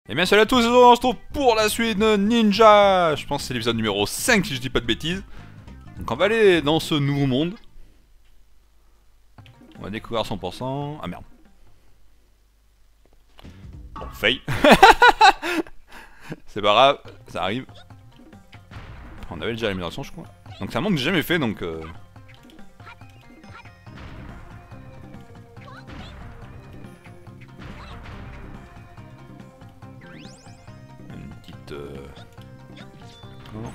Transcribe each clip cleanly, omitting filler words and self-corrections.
Et bien salut à tous, on se retrouve pour la suite de Ninja. Je pense que c'est l'épisode numéro 5 si je dis pas de bêtises. Donc on va aller dans ce nouveau monde. On va découvrir à 100%. Ah merde. Bon, fail. C'est pas grave, ça arrive. On avait déjà l'amélioration je crois. Donc c'est un monde que j'ai jamais fait donc... Une petite... D'accord.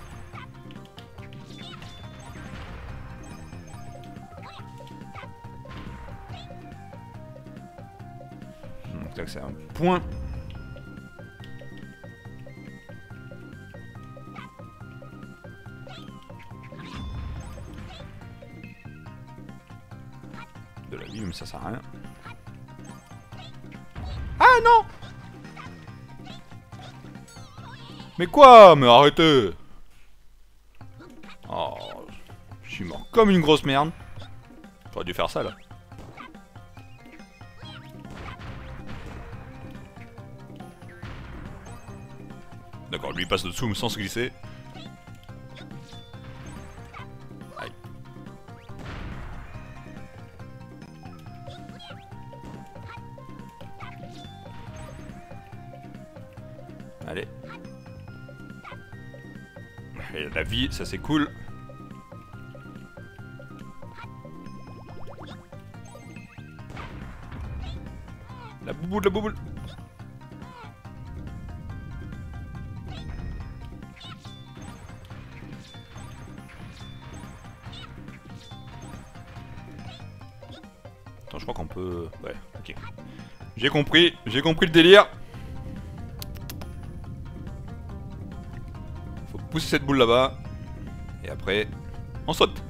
Donc là c'est un point. De la vie, mais ça sert à rien. Ah non! Mais quoi? Mais arrêtez! Oh, je suis mort comme une grosse merde. J'aurais dû faire ça là. D'accord, lui il passe dessous sans se glisser. Aïe. Allez. Et la vie, ça c'est cool. La bouboule, la bouboule. Attends, je crois qu'on peut... Ouais, ok. J'ai compris le délire. Faut pousser cette boule là-bas. Et après, on saute.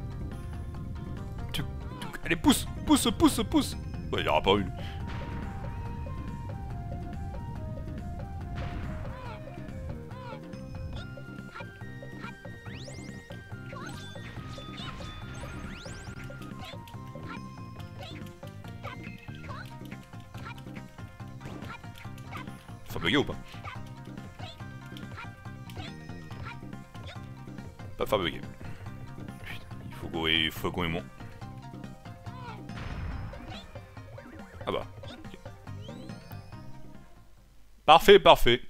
Allez, pousse, pousse, pousse, pousse. Ouais, il n'y aura pas eu. Faut bugger ou pas? Pas faire bugger. Putain, il faut qu'on est bon. Ah bah. Okay. Parfait, parfait.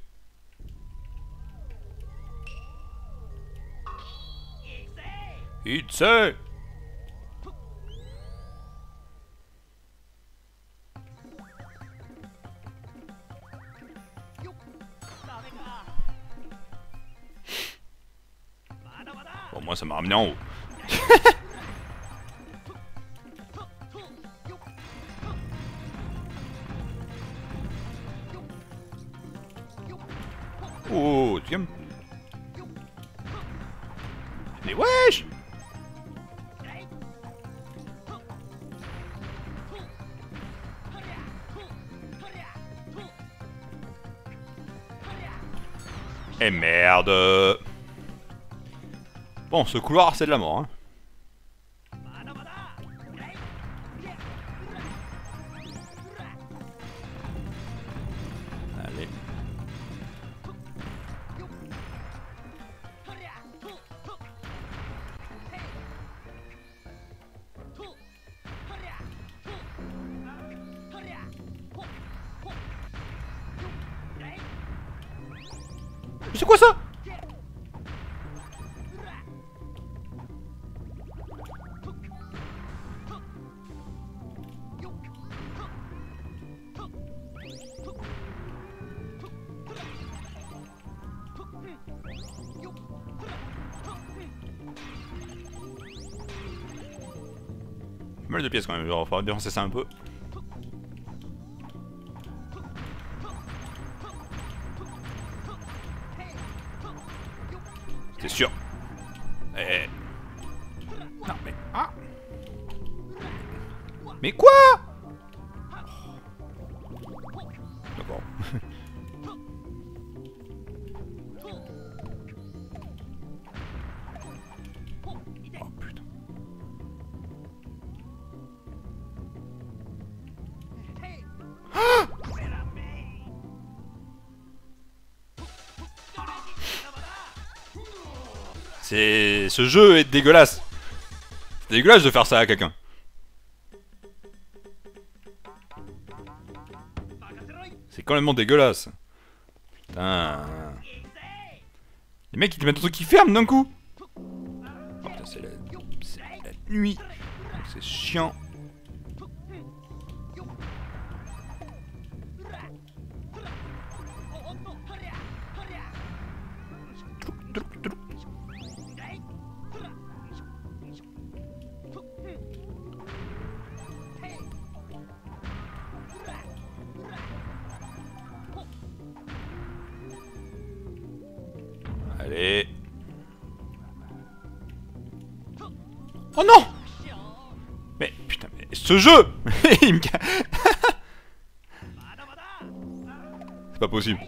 It's a... Bon, moi ça m'a ramené en haut. Oh, tu calmes. Mais wesh! Eh merde! Bon, ce couloir c'est de la mort, hein. Allez. C'est quoi ça? Pas mal de pièces quand même, genre, faudra défoncer ça un peu. C'est sûr. Eh. Non mais... Ah. Mais quoi? D'accord. Oh putain. Ce jeu est dégueulasse. C'est dégueulasse de faire ça à quelqu'un. C'est complètement dégueulasse. Putain. Les mecs, ils te mettent un truc qui ferme d'un coup. Oh putain, c'est la nuit. C'est chiant. Allez. Oh non! Mais putain, mais ce jeu! Il me... C'est pas possible.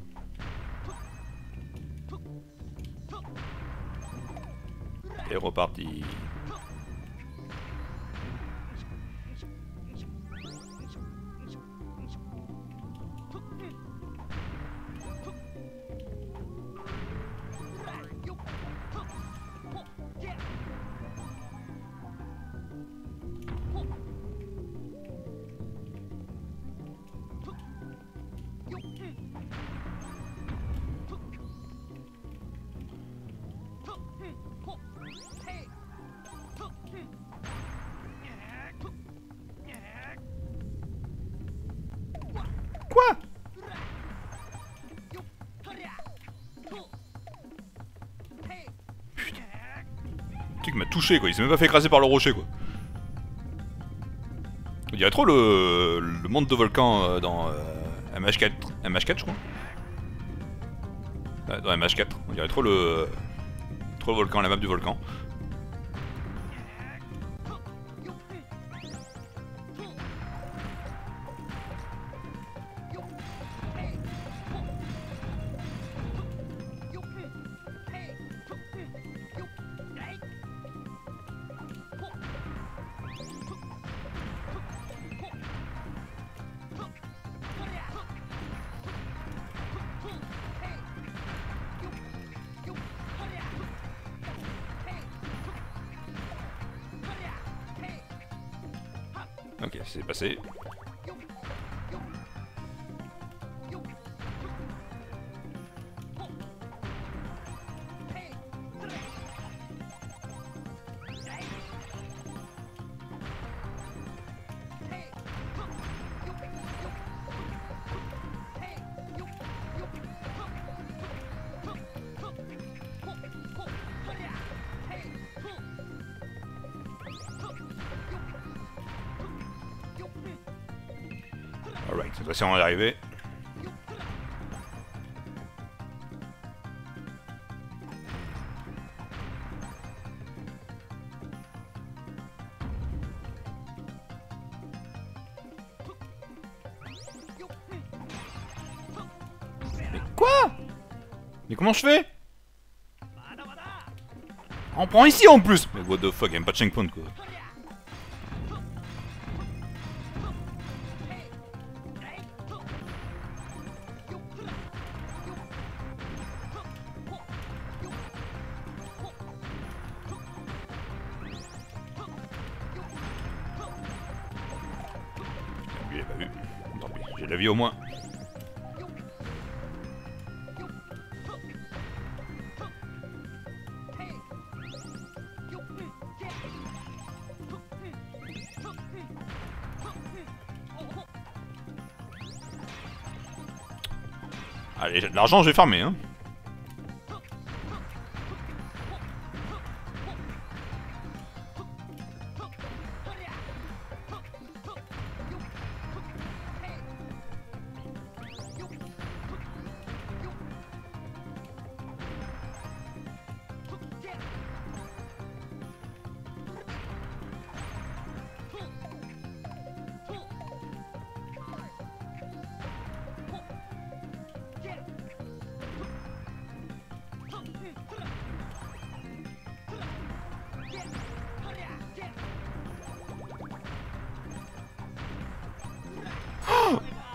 Et reparti. Quoi? Putain. Le truc m'a touché quoi, il s'est même pas fait écraser par le rocher quoi. On dirait trop le monde de volcan dans MH4, MH4 je crois. Dans MH4, on dirait trop le volcan, la map du volcan. Ok, c'est passé. Alright, cette fois-ci on va y arriver. Mais quoi? Mais comment je fais? On prend ici en plus. Mais what the fuck, y'a même pas de checkpoint quoi. Lui il a pas vu. Tant pis, j'ai la vie au moins. Allez, j'ai de l'argent, je vais farmer, hein.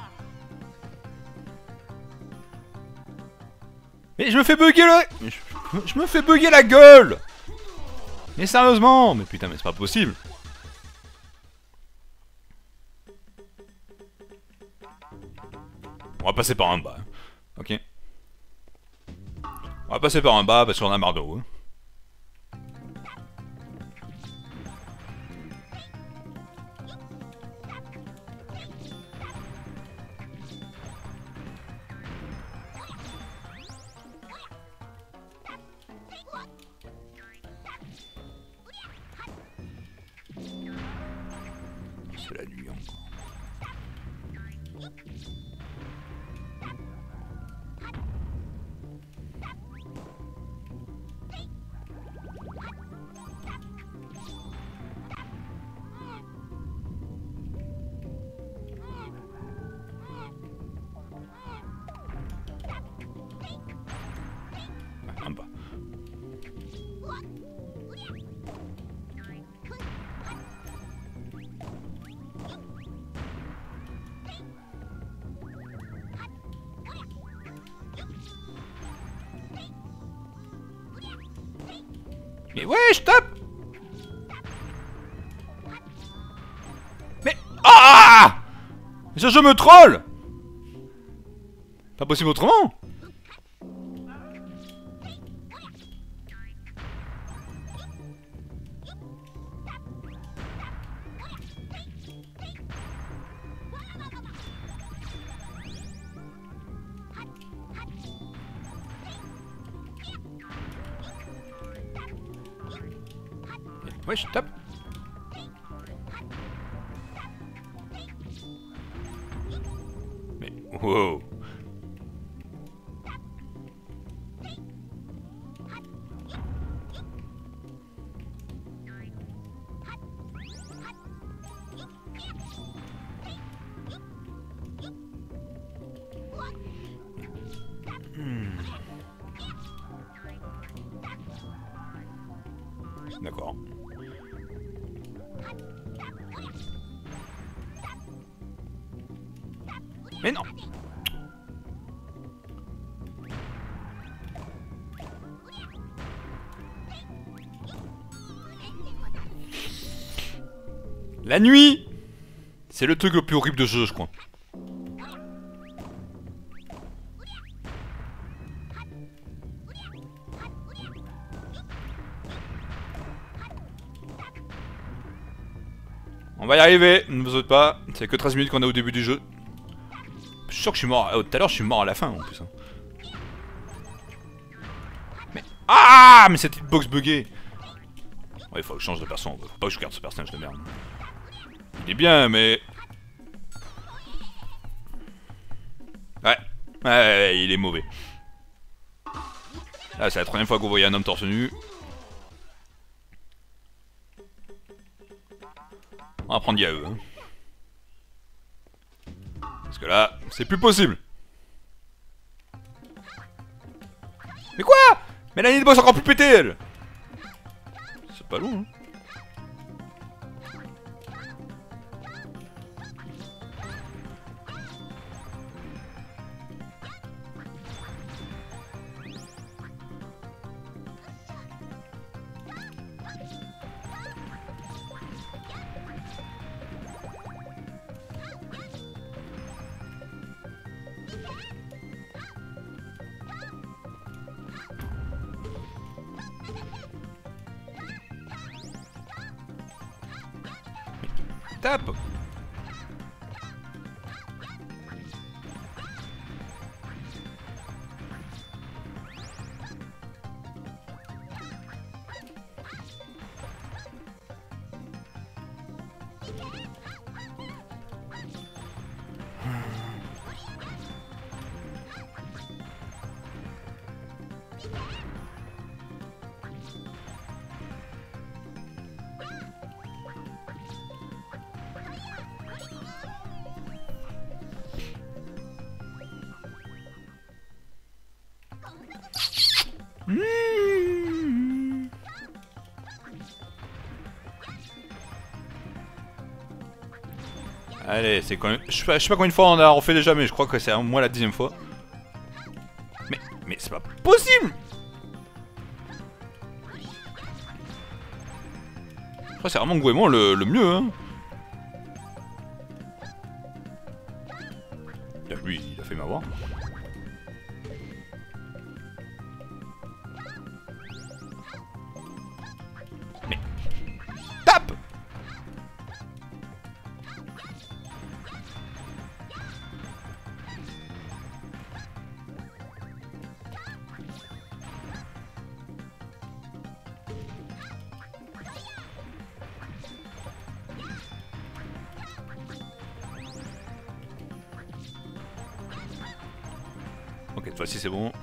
Mais je me fais bugger là. Je me fais bugger la gueule. Mais sérieusement. Mais putain, mais c'est pas possible. On va passer par un bas. Hein. Ok. On va passer par un bas parce qu'on a marre de haut. Hein. C'est la nuit encore. Ouais, un bas. Mais ouais, je tape. Mais... Ah! Je me troll. Pas possible autrement. Ouais, je tape. Mais... Wow. D'accord. Mais non. La nuit, c'est le truc le plus horrible de ce jeu, je crois. On va y arriver, ne vous êtes pas. C'est que 13 minutes qu'on a au début du jeu. Je suis sûr que je suis mort. Tout à l'heure, je suis mort à la fin en plus. Hein. Mais. Ah! Mais cette hitbox buggée! Ouais, il faut que je change de perso. Faut pas que je garde ce personnage de merde. Il est bien, mais. Ouais. Ouais, il est mauvais. Là, c'est la troisième fois que vous voyez un homme torse nu. On va prendre Yae. Hein. Parce que là, c'est plus possible. Mais quoi? Mais la ligne de boss encore plus pétée, elle. C'est pas long, hein. Tape. Mmh. Allez, c'est quand même... Je sais pas combien de fois on a refait déjà, mais je crois que c'est au moins la 10e fois. Mais c'est pas possible! crois que c'est vraiment Goemon le mieux, hein. Lui, il a fait m'avoir. Mais... Tape! Ok, cette fois-ci c'est bon.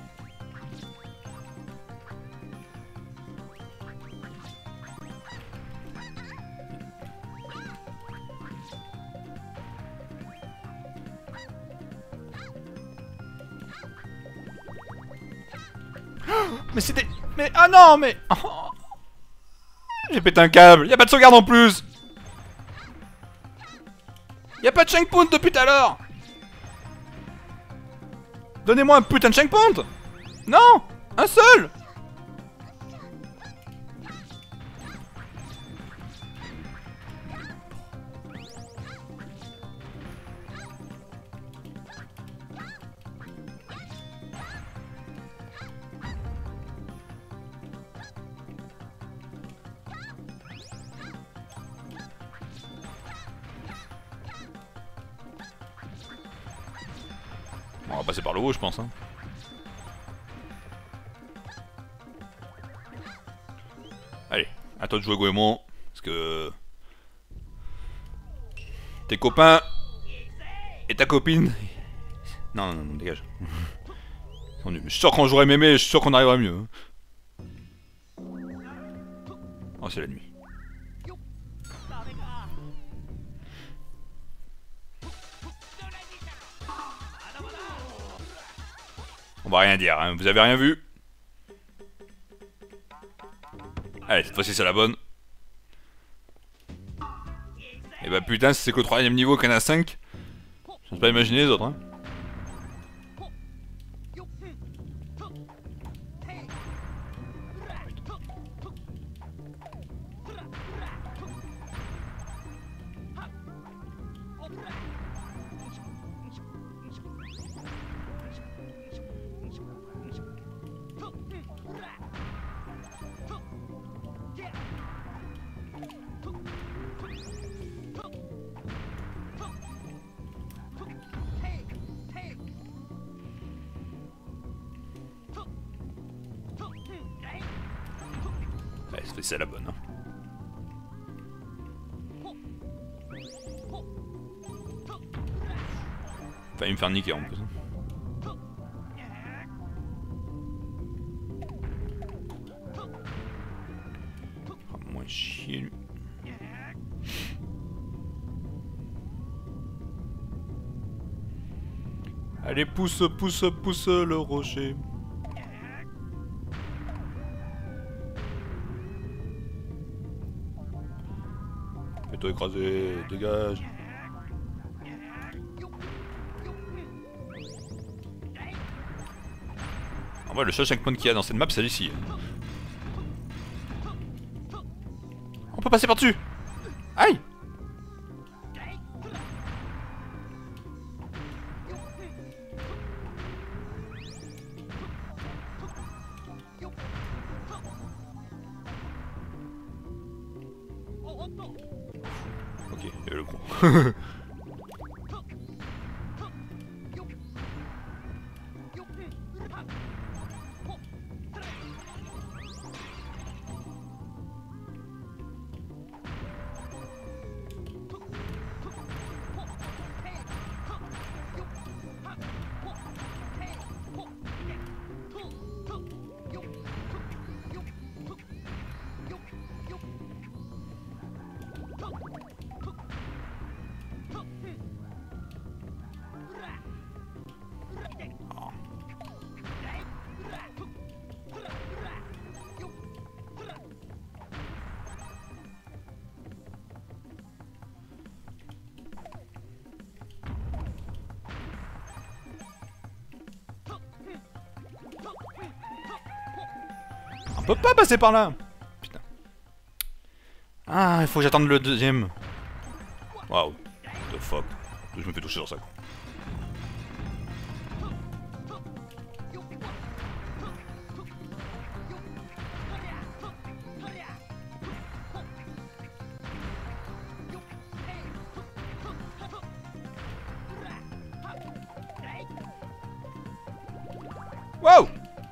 Mais c'était... Mais... Ah non, mais... Oh. J'ai pété un câble, y'a pas de sauvegarde en plus. Y'a pas de checkpoint depuis tout à l'heure. Donnez-moi un putain de checkpoint. Non, un seul. On va passer par le haut, je pense. Hein. Allez, à toi de jouer Goemon. Parce que... Tes copains... Et ta copine... Non, non, non, dégage. Je suis sûr qu'on jouerait mémé, je suis sûr qu'on arriverait mieux. Oh, c'est la nuit. On va rien dire, hein. Vous avez rien vu? Allez, cette fois-ci c'est la bonne. Et bah putain, si c'est qu'au 3ème niveau qu'il y en a 5, j'ose pas imaginer les autres, hein. Allez, c'est la bonne, hein. Failli me faire niquer en plus. Oh, moins chier lui. Allez, pousse, pousse, pousse le rocher. Fais-toi écraser, dégage. En vrai, le seul checkpoint qu'il y a dans cette map, c'est ici. On peut passer par-dessus. Aïe. Ok, il y a le con. On peut pas passer par là. Putain. Ah, il faut que j'attende le deuxième. Waouh. The fuck. Je me fais toucher sur ça, quoi. Wow!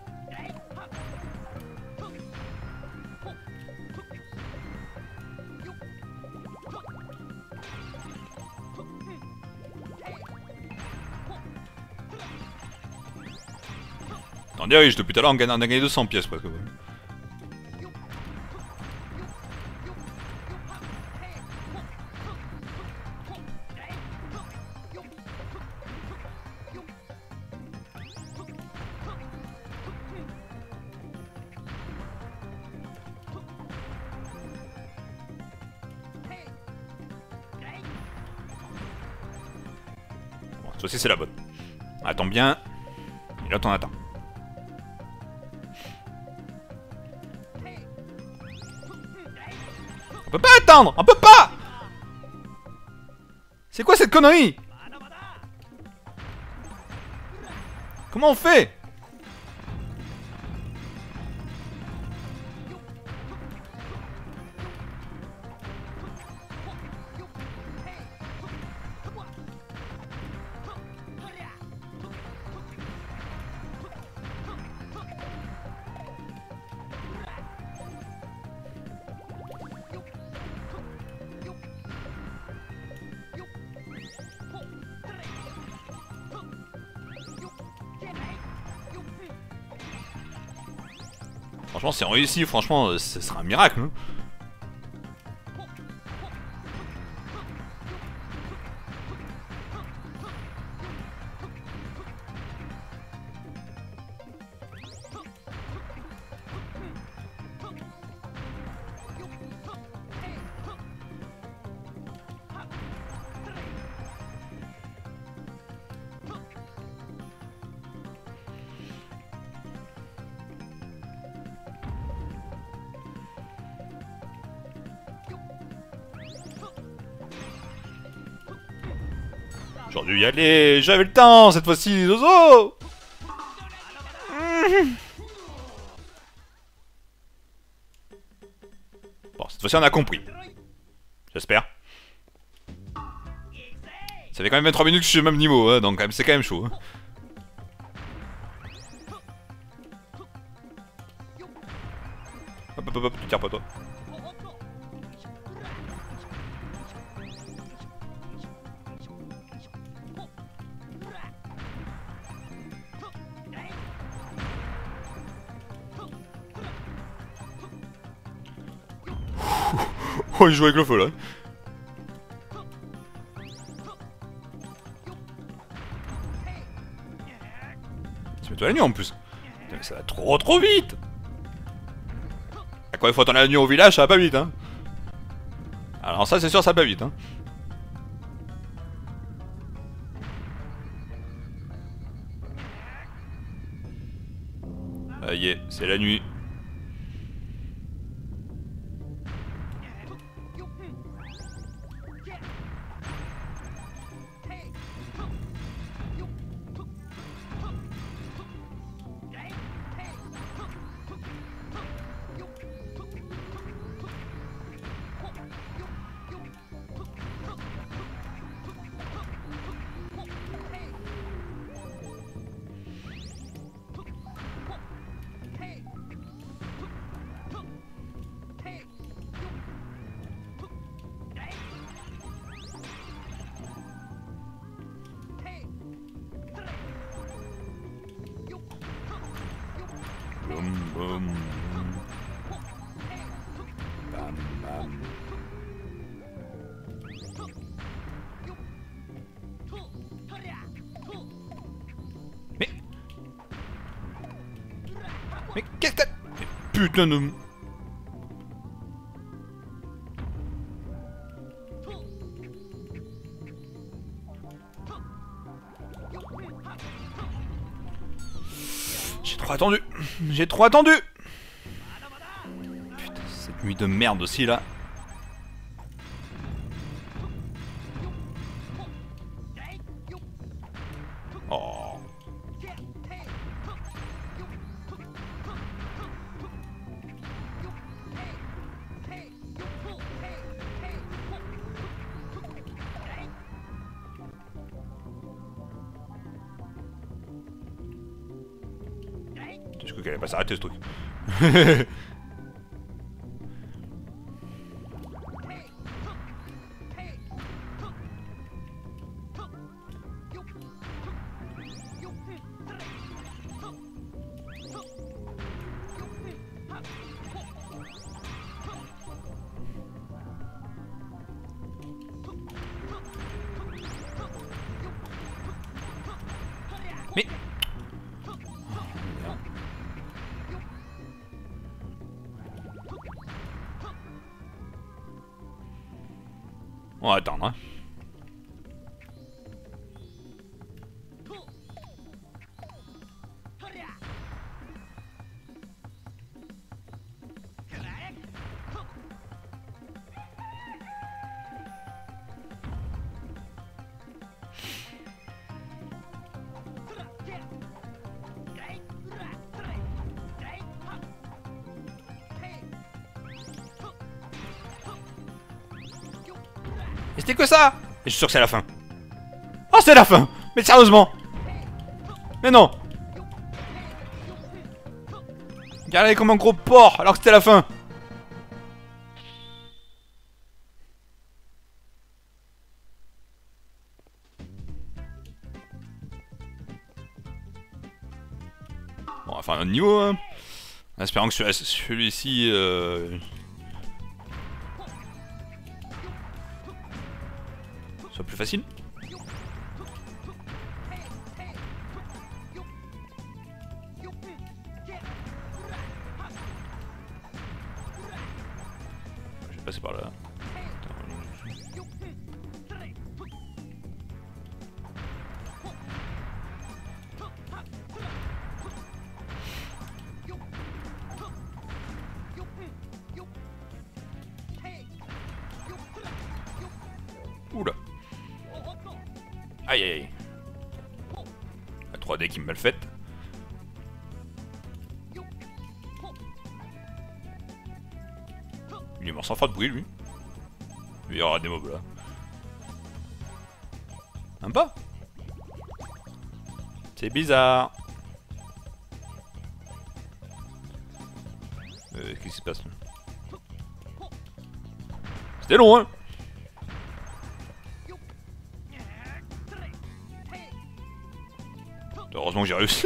Attendez, oui, depuis tout à l'heure, on a gagné 200 pièces presque. Ouais. Bon, cette fois-ci, c'est la bonne. Attends bien. Et là, t'en attends. On peut pas attendre! On peut pas! C'est quoi cette connerie? Comment on fait? Franchement, si on réussit, franchement, ce sera un miracle. Hein. J'aurais dû y aller, j'avais le temps cette fois-ci, Zozo. Bon, cette fois-ci on a compris. J'espère. Ça fait quand même 23 minutes que je suis au même niveau, hein, donc c'est quand même chaud. Hein. Hop hop hop, tu tires pas toi. Oh, il joue avec le feu là. Tu mets toi la nuit en plus. Putain, mais ça va trop vite. À quoi il faut attendre la nuit au village, ça va pas vite hein. Alors ça c'est sûr, ça va pas vite hein. Ça y est, c'est la nuit. Boum boum. Bam bam. Mais qu'est-ce que... Mais putain de... J'ai trop attendu. J'ai trop attendu. Putain, cette nuit de merde aussi là. Je crois qu'elle allait pas s'arrêter ce truc. Mais... On va attendre, hein. Et c'était que ça. Et je suis sûr que c'est la fin. Oh, c'est la fin. Mais sérieusement. Mais non. Regardez comme un gros porc alors que c'était la fin. Bon, on va faire un autre niveau, hein. En espérant que celui-ci... soit plus facile. Je vais passer par là. Oula. Aïe aïe aïe. La 3D qui me mal faite. Il est mort sans faire de bruit lui. Il y aura des mobs là. Un pas. C'est bizarre. Qu'est-ce qui se passe là? C'était long hein. Heureusement que j'ai réussi.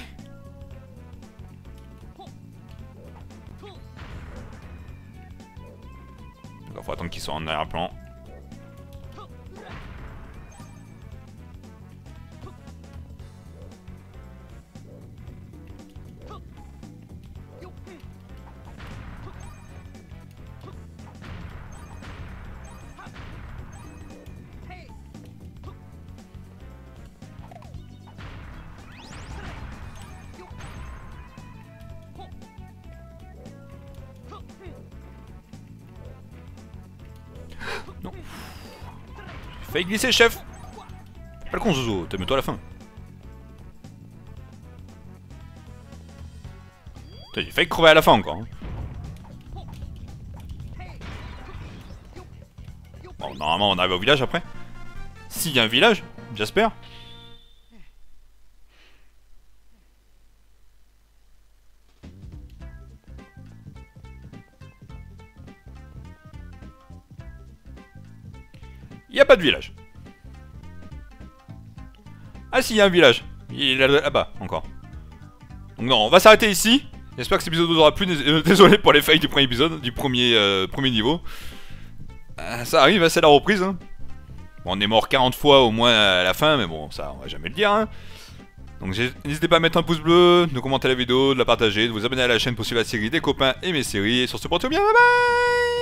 Il faut attendre qu'ils soient en arrière-plan. Non. J'ai failli glisser, chef. Pas le con, Zozo. T'aimes-toi à la fin. J'ai failli crever à la fin encore. Hein. Bon, normalement, on arrive au village après. S'il y a un village, j'espère. Il n'y a pas de village. Ah si, il y a un village. Il est là-bas, encore. Donc non, on va s'arrêter ici. J'espère que cet épisode vous aura plu. Désolé pour les failles du premier épisode, du premier niveau. Ça arrive, c'est la reprise. Hein. Bon, on est mort 40 fois au moins à la fin, mais bon, ça, on va jamais le dire. Hein. Donc n'hésitez pas à mettre un pouce bleu, de commenter la vidéo, de la partager, de vous abonner à la chaîne pour suivre la série des copains et mes séries. Et sur ce, portez-vous bien, bye bye.